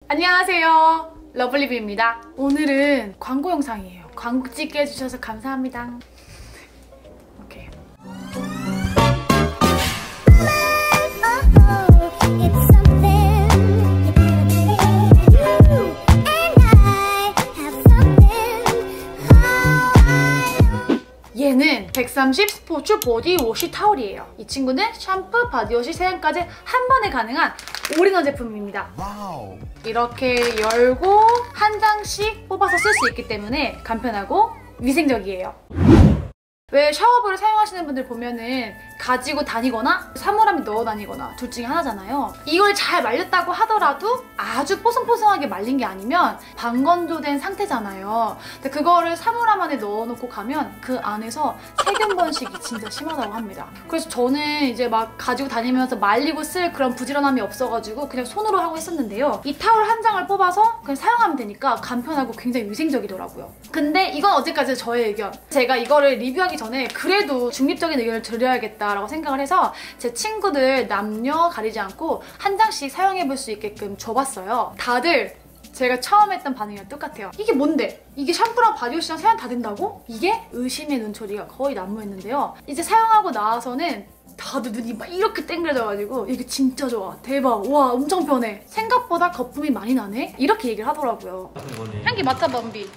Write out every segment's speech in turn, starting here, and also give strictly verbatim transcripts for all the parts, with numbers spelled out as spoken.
안녕하세요, 러블리뷰입니다. 오늘은 광고 영상이에요. 광고 찍게 해주셔서 감사합니다. 오케이. 얘는 백삼십 스포츠 보디 워시 타올이에요. 이 친구는 샴푸, 바디워시, 세안까지 한 번에 가능한 올인원 제품입니다. 와우. 이렇게 열고 한 장씩 뽑아서 쓸 수 있기 때문에 간편하고 위생적이에요. 왜 샤워볼을 사용하시는 분들 보면은 가지고 다니거나 사물함에 넣어 다니거나 둘 중에 하나잖아요. 이걸 잘 말렸다고 하더라도 아주 뽀송뽀송하게 말린 게 아니면 반건조된 상태잖아요. 근데 그거를 사물함 안에 넣어놓고 가면 그 안에서 세균 번식이 진짜 심하다고 합니다. 그래서 저는 이제 막 가지고 다니면서 말리고 쓸 그런 부지런함이 없어가지고 그냥 손으로 하고 있었는데요. 이 타올 한 장을 뽑아서 그냥 사용하면 되니까 간편하고 굉장히 위생적이더라고요. 근데 이건 어제까지 저의 의견. 제가 이거를 리뷰하기 전에 그래도 중립적인 의견을 드려야겠다 라고 생각을 해서 제 친구들 남녀 가리지 않고 한 장씩 사용해볼 수 있게끔 줘봤어요. 다들 제가 처음 했던 반응이랑 똑같아요. 이게 뭔데? 이게 샴푸랑 바디워시랑 세안 다 된다고? 이게 의심의 눈초리가 거의 난무했는데요. 이제 사용하고 나와서는 다들 눈이 막 이렇게 땡그려져가지고 이게 진짜 좋아. 대박. 와, 엄청 편해. 생각보다 거품이 많이 나네? 이렇게 얘기를 하더라고요. 향기 맡아봐, 은비.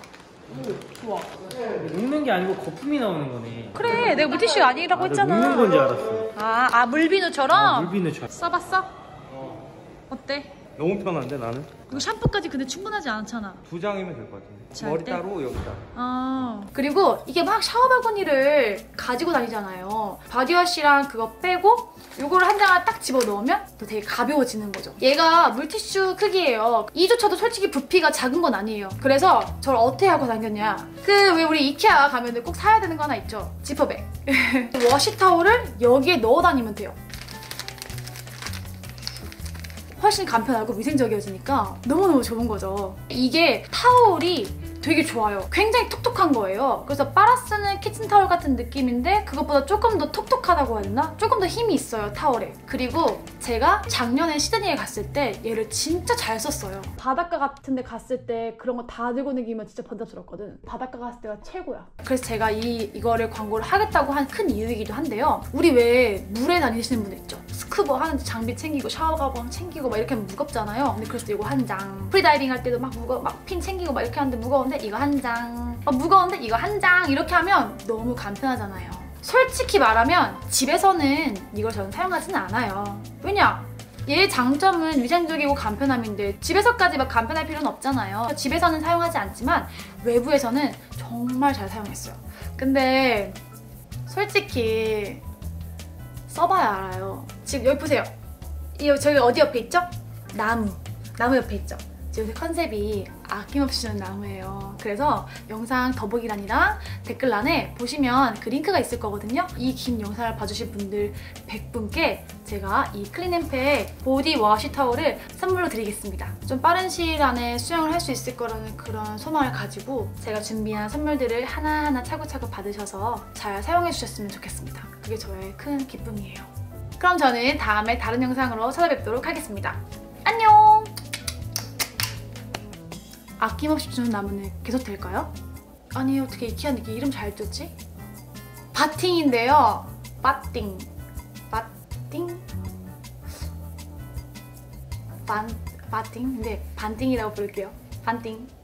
좋아. 녹는 게 아니고 거품이 나오는 거네. 그래, 내가 물티슈 아니라고 아, 했잖아. 녹는 건지 알았어. 아, 아 물비누처럼? 아, 물비누처럼. 써봤어? 어. 어때? 너무 편한데 나는? 이거 샴푸까지 근데 충분하지 않잖아. 두 장이면 될 것 같은데. 잘 머리 때? 따로 여기 따로. 아. 그리고 이게 막 샤워 바구니를 가지고 다니잖아요. 바디워시랑 그거 빼고 이거를 한 장을 딱 집어넣으면 또 되게 가벼워지는 거죠. 얘가 물티슈 크기예요. 이조차도 솔직히 부피가 작은 건 아니에요. 그래서 저를 어떻게 하고 다녔냐. 그 왜 우리 이케아 가면 꼭 사야 되는 거 하나 있죠. 지퍼백. 워시타올을 여기에 넣어 다니면 돼요. 훨씬 간편하고 위생적이어지니까 너무너무 좋은 거죠. 이게 타올이 되게 좋아요. 굉장히 톡톡한 거예요. 그래서 빨아 쓰는 키친타올 같은 느낌인데 그것보다 조금 더 톡톡하다고 해야 되나? 조금 더 힘이 있어요, 타올에. 그리고 제가 작년에 시드니에 갔을 때 얘를 진짜 잘 썼어요. 바닷가 같은 데 갔을 때 그런 거 다 들고 다니면 진짜 번잡스럽거든. 바닷가 갔을 때가 최고야. 그래서 제가 이, 이거를 광고를 하겠다고 한 큰 이유이기도 한데요. 우리 왜 물에 다니시는 분들 있죠? 스쿠버 하는데 장비 챙기고 샤워 가방 챙기고 막 이렇게 하면 무겁잖아요. 근데 그래서 이거 한 장. 프리다이빙 할 때도 막 무거 막 핀 챙기고 막 이렇게 하는데 무거운데 이거 한 장. 어, 무거운데 이거 한 장. 이렇게 하면 너무 간편하잖아요. 솔직히 말하면 집에서는 이걸 저는 사용하지는 않아요. 왜냐? 얘의 장점은 위생적이고 간편함인데 집에서까지 막 간편할 필요는 없잖아요. 집에서는 사용하지 않지만 외부에서는 정말 잘 사용했어요. 근데 솔직히 써봐야 알아요. 지금 여기 보세요. 이 저기 어디 옆에 있죠? 나무. 나무 옆에 있죠? 요새 컨셉이 아낌없이 주는 나무예요. 그래서 영상 더보기란이랑 댓글란에 보시면 그 링크가 있을 거거든요. 이 긴 영상을 봐주신 분들 백 분께 제가 이 클린앤팩 보디 워시 타올을 선물로 드리겠습니다. 좀 빠른 시일 안에 수령을 할 수 있을 거라는 그런 소망을 가지고 제가 준비한 선물들을 하나하나 차곡차곡 받으셔서 잘 사용해 주셨으면 좋겠습니다. 그게 저의 큰 기쁨이에요. 그럼 저는 다음에 다른 영상으로 찾아뵙도록 하겠습니다. 안녕! 아낌없이 주는 나무는 계속 될까요? 아니 어떻게 이케아는 이렇게 이름 잘 줬지? 바팅인데요. 바팅 바팅 반 바팅? 근데 반띵이라고 부를게요. 반띵.